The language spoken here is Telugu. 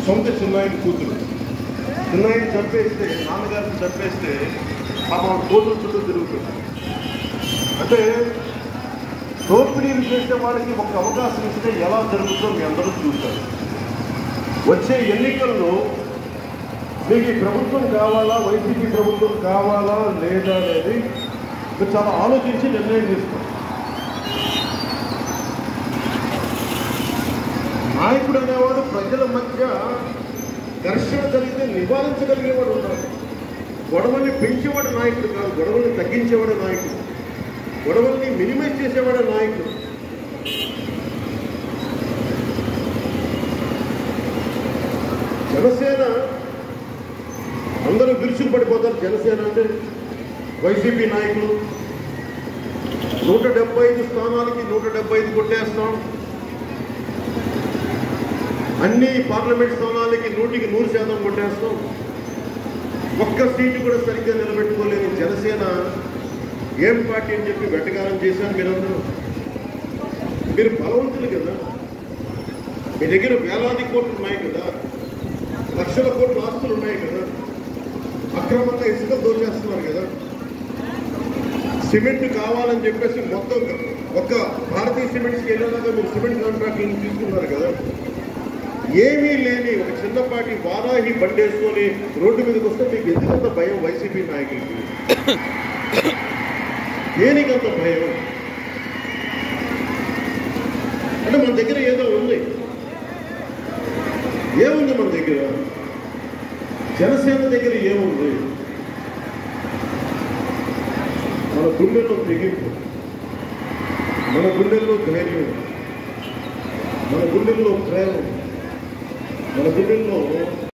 సొంత చిన్నాయన కూతురు. చిన్నాయన చంపేస్తే, నాన్నగారిని చంపేస్తే పాపం కోర్టుల చుట్టూ తిరుగుతుంది. అంటే దోపిడీలు చేసే వాళ్ళకి ఒక అవకాశం ఇస్తే ఎలా జరుగుతుందో మీ అందరూ చూస్తారు. వచ్చే ఎన్నికల్లో మీకు ఈ ప్రభుత్వం కావాలా, వైసీపీ ప్రభుత్వం కావాలా లేదా అనేది మీరు చాలా ఆలోచించి నిర్ణయం తీసుకోండి. నాయకుడు అనేవాడు ప్రజల మధ్య ఘర్షణ జరిగితే నివారించగలిగేవాడు ఉండాలి. గొడవల్ని పెంచేవాడు నాయకుడు కాదు, గొడవల్ని తగ్గించేవాడు నాయకుడు, గొడవల్ని మినిమైజ్ చేసేవాడు నాయకుడు. జనసేన అందరూ విరుచుకు పడిపోతారు. జనసేన అంటే వైసీపీ నాయకులు 175 స్థానాలకి 175 కొట్టేస్తాం, అన్ని పార్లమెంట్ స్థానాలకి 100% కొట్టేస్తాం, ఒక్క సీటు కూడా సరిగ్గా నిలబెట్టుకోలేని జనసేన ఏం పార్టీ అని చెప్పి వెటకారం చేశారు మీరందరూ. మీరు బలవంతులు కదా, మీ దగ్గర వేలాది కోట్లు ఉన్నాయి కదా, లక్షల కోట్ల ఆస్తులు ఉన్నాయి కదా, అక్రమంగా ఇసుక దోచేస్తున్నారు కదా, సిమెంట్ కావాలని చెప్పేసి మొత్తం ఒక్క భారతీయ సిమెంట్స్కి వెళ్ళేలాగా మీరు సిమెంట్ కాంట్రాక్టులను తీసుకున్నారు కదా. ఏమీ లేని ఒక చిన్నపాటి వారాహి బండేసుకొని రోడ్డు మీదకి వస్తే మీకు ఎందుకంత భయం? వైసీపీ నాయకులకి దేనికంత భయం? అంటే మన దగ్గర ఏదో ఉంది. ఏముంది మన దగ్గర? జనసేన దగ్గర ఏముంది? మన గుండెల్లో తెగింపు, మన గుండెల్లో ధైర్యం, మన గుండెల్లో ప్రేమ, మన గుండెల్లో